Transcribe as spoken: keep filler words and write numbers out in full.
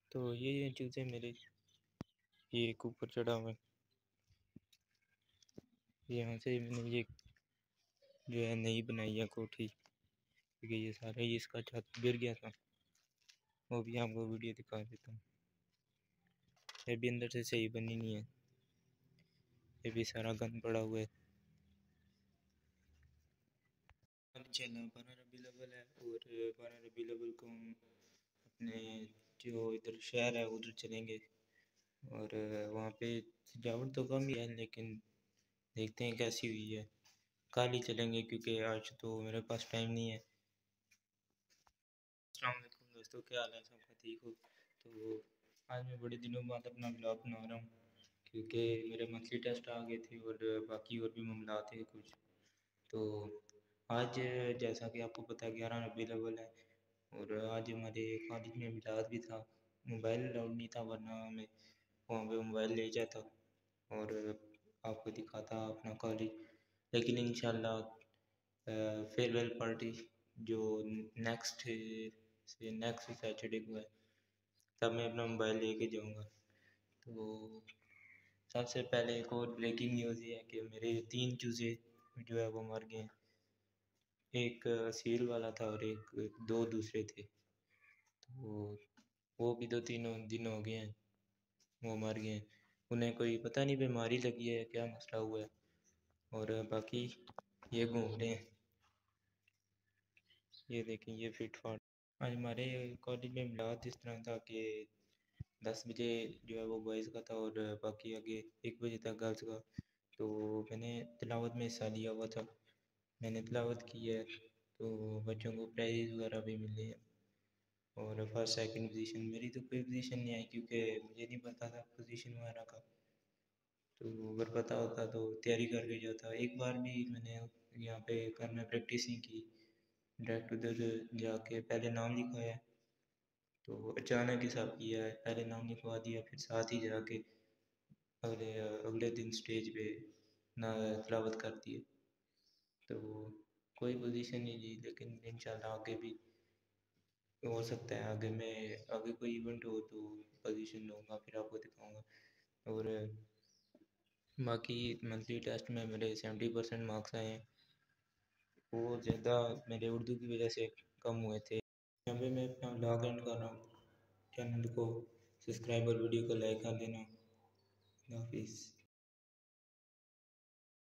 तो ये ये चीज़ें मेरे ये एक ऊपर चढ़ा हुआ है, यहाँ से मैंने ये जो है नई बनाई है कोठी, क्योंकि ये सारा ही इसका छत गिर गया था। वो भी आपको वीडियो दिखा देता हूँ। ये भी अंदर से सही बनी नहीं है, ये भी सारा गंद पड़ा हुआ है। चला बारह रबी अव्वल है और बारह रबी अव्वल को हम अपने जो इधर शहर है उधर चलेंगे और वहाँ पे सजावट तो कम ही है, लेकिन देखते हैं कैसी हुई है। कल ही चलेंगे क्योंकि आज तो मेरे पास टाइम नहीं है। अस्सलाम वालेकुम दोस्तों, क्या हाल है सबका? ठीक हो? तो आज मैं बड़े दिनों बाद अपना ब्लॉग बना रहा हूँ क्योंकि मेरे मंथली टेस्ट आ गए थे और बाकी और भी मामला थे कुछ। तो आज जैसा कि आपको पता है ग्यारह रबीउल अव्वल है और आज हमारे कॉलेज में मिलाद भी था। मोबाइल अलाउड नहीं था, वरना हमें वहाँ पे मोबाइल ले जाता और आपको दिखाता अपना कॉलेज। लेकिन इंशाल्लाह फेयरवेल पार्टी जो नेक्स्ट से नेक्स्ट सैटरडे को है, तब मैं अपना मोबाइल लेके जाऊँगा। तो सबसे पहले एक और ब्रेकिंग न्यूज़ ये है कि मेरे तीन चूज़े जो है वो मर गए हैं। एक सील वाला था और एक दो दूसरे थे। तो वो भी दो तीन दिन हो गए हैं, वो मर गए हैं। उन्हें कोई पता नहीं बीमारी लगी है, क्या मसला हुआ है, और बाकी ये घूम रहे हैं। ये देखें, ये फिट फाट। आज हमारे कॉलेज में मिलाद इस तरह था कि दस बजे जो है वो बॉयज़ का था और बाकी आगे एक बजे तक गर्ल्स का। तो मैंने तिलावत में हिस्सा लिया हुआ था, मैंने तिलावत की है। तो बच्चों को प्राइज़ वगैरह भी मिले हैं और फर्स्ट सेकंड पोजीशन, मेरी तो कोई पोजीशन नहीं आई क्योंकि मुझे नहीं पता था पोजीशन वगैरह का। तो अगर पता होता तो तैयारी करके जाता। एक बार भी मैंने यहाँ पे घर में प्रैक्टिस नहीं की, डायरेक्ट उधर जाके पहले नाम लिखवाया। तो अचानक ही सब किया है, पहले नाम लिखवा दिया फिर साथ ही जाके अगले अगले दिन स्टेज पे ना तिलावत कर दी। तो कोई पोजीशन नहीं ली, लेकिन इंशाल्लाह आगे भी हो सकता है। आगे मैं आगे कोई इवेंट हो तो पोजीशन लूँगा, फिर आपको दिखाऊंगा। और बाकी मंथली टेस्ट में मेरे सेवेंटी परसेंट मार्क्स आए हैं, वो ज़्यादा मेरे उर्दू की वजह से कम हुए थे। यहाँ पे मैं अपना ब्लॉग एंड कर रहा हूँ। चैनल को सब्सक्राइब और वीडियो को लाइक कर देना। हाफिज़।